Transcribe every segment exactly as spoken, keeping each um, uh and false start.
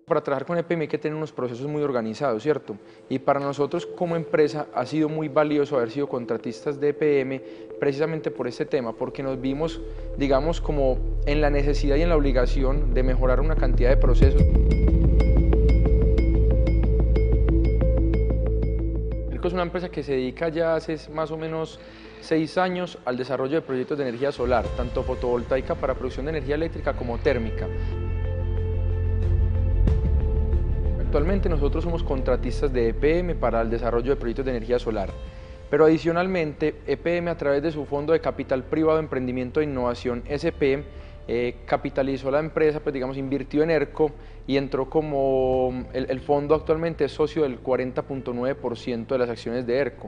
Para trabajar con E P M hay que tener unos procesos muy organizados, ¿cierto? Y para nosotros como empresa ha sido muy valioso haber sido contratistas de E P M precisamente por este tema, porque nos vimos, digamos, como en la necesidad y en la obligación de mejorar una cantidad de procesos. ERCO es una empresa que se dedica ya hace más o menos seis años al desarrollo de proyectos de energía solar, tanto fotovoltaica para producción de energía eléctrica como térmica. Actualmente nosotros somos contratistas de E P M para el desarrollo de proyectos de energía solar, pero adicionalmente E P M a través de su Fondo de Capital Privado de Emprendimiento e Innovación S P eh, capitalizó la empresa, pues digamos invirtió en ERCO y entró como, el, el fondo actualmente es socio del cuarenta punto nueve por ciento de las acciones de ERCO.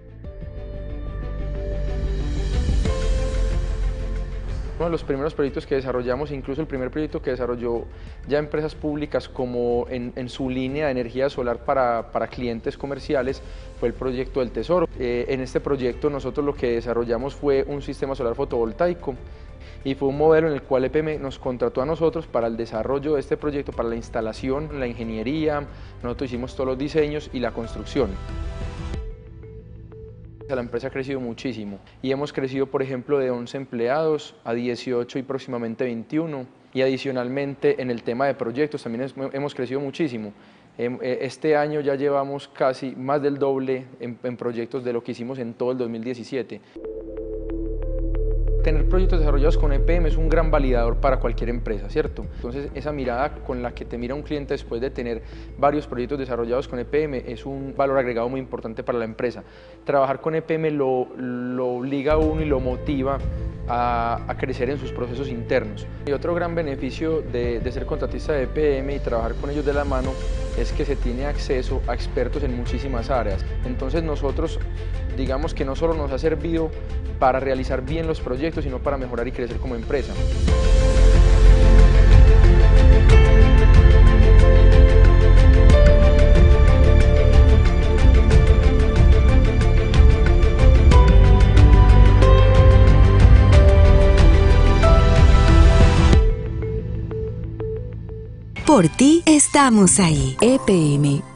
Uno de los primeros proyectos que desarrollamos, incluso el primer proyecto que desarrolló ya empresas públicas como en, en su línea de energía solar para, para clientes comerciales, fue el proyecto del Tesoro. Eh, en este proyecto nosotros lo que desarrollamos fue un sistema solar fotovoltaico y fue un modelo en el cual E P M nos contrató a nosotros para el desarrollo de este proyecto, para la instalación, la ingeniería, nosotros hicimos todos los diseños y la construcción. La empresa ha crecido muchísimo y hemos crecido, por ejemplo, de once empleados a dieciocho y próximamente veintiuno, y adicionalmente en el tema de proyectos también hemos crecido muchísimo. Este año ya llevamos casi más del doble en, en proyectos de lo que hicimos en todo el dos mil diecisiete. Tener proyectos desarrollados con E P M es un gran validador para cualquier empresa, ¿cierto? Entonces, esa mirada con la que te mira un cliente después de tener varios proyectos desarrollados con E P M es un valor agregado muy importante para la empresa. Trabajar con E P M lo, lo obliga a uno y lo motiva a, a crecer en sus procesos internos. Y otro gran beneficio de, de ser contratista de E P M y trabajar con ellos de la mano es que se tiene acceso a expertos en muchísimas áreas. Entonces nosotros, digamos que no solo nos ha servido para realizar bien los proyectos, sino para mejorar y crecer como empresa. Por ti estamos ahí. E P M.